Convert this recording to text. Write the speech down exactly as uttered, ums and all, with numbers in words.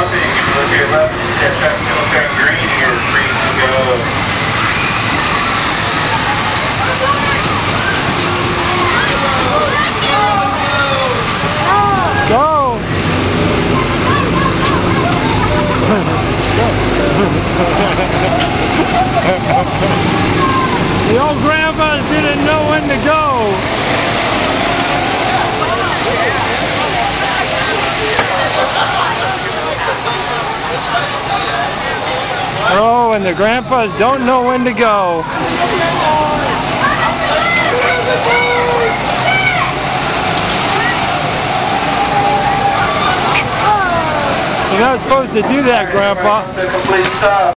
something, you can look to your left, that turn, it'll turn green, you're free to go. Go! The old grandpa didn't know when to go. Oh, and the grandpas don't know when to go. You're not supposed to do that, Grandpa.